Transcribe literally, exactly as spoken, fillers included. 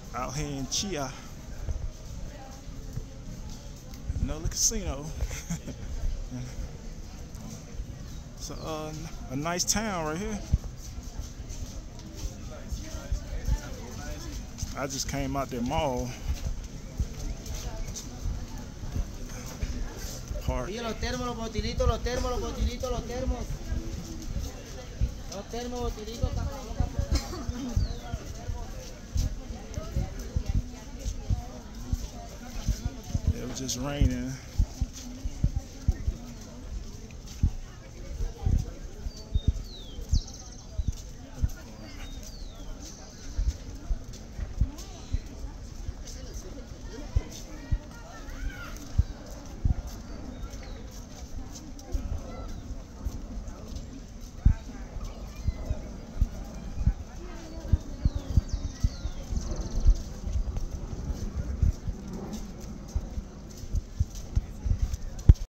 out here in Chia. Another casino. It's a, uh, a nice town right here. I just came out the mall. Park. Oye, los termos, los botilitos, los termos, los botilitos, los termos. Los termos, botilitos, tapabocas. It was just raining.